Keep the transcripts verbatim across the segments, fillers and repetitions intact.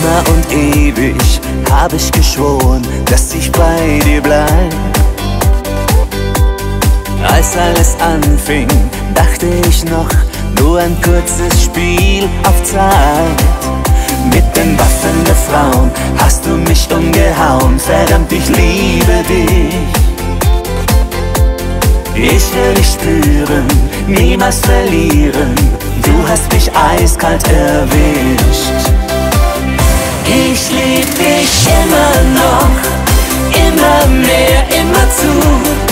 immer und ewig hab ich geschworen, dass ich bei dir bleib. Als alles anfing, dachte ich noch, nur ein kurzes Spiel auf Zeit. Mit den Waffen der Frauen hast du mich umgehauen, verdammt, ich liebe dich. Ich will dich spüren, niemals verlieren, du hast mich eiskalt erwischt. Ich lieb dich immer noch, immer mehr, immer zu,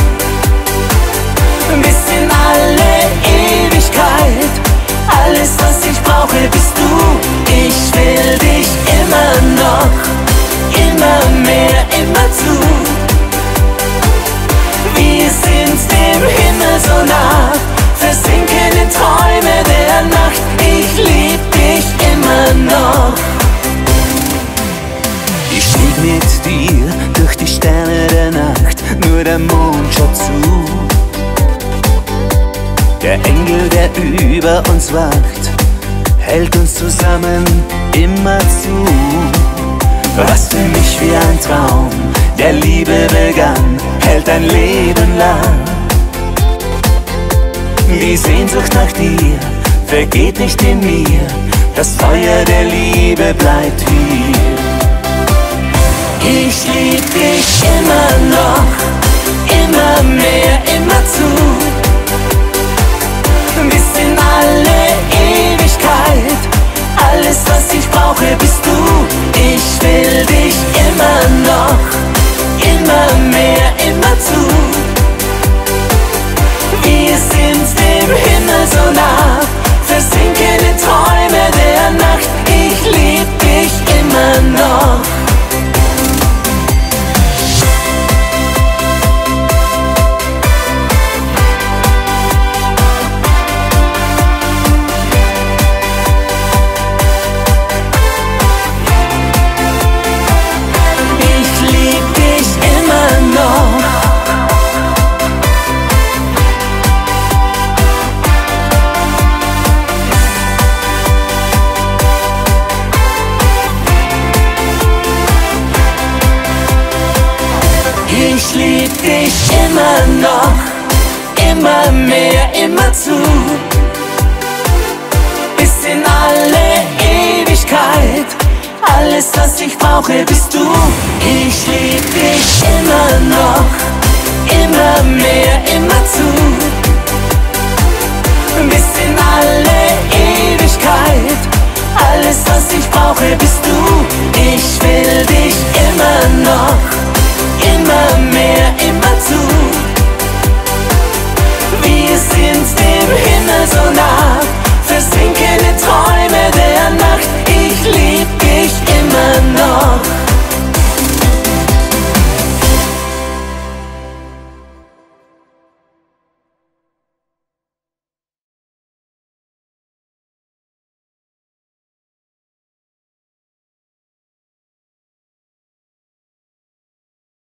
bis in alle Ewigkeit. Alles, was ich brauche, bist du. Ich will dich immer noch, immer mehr, immer zu. Wir sind dem Himmel so nah, versinken in Träume der Nacht. Ich lieb dich immer noch. Ich stieg mit dir durch die Sterne der Nacht, nur der Mond schaut zu. Der Engel, der über uns wacht, hält uns zusammen immer zu. Was für mich wie ein Traum der Liebe begann, hält ein Leben lang. Die Sehnsucht nach dir vergeht nicht in mir, das Feuer der Liebe bleibt hier. Ich lieb dich immer noch, immer mehr, immer zu, bis in alle Ewigkeit. Alles, was ich brauche, bist du. Ich will dich immer noch, immer mehr, immer zu. Wir sind dem Himmel so nah, versinken in Träume der Nacht. Ich lieb dich immer noch. Ich lieb dich immer noch, immer mehr, immer zu, bis in alle Ewigkeit. Alles, was ich brauche, bist du. Ich lieb dich immer noch, immer mehr, immer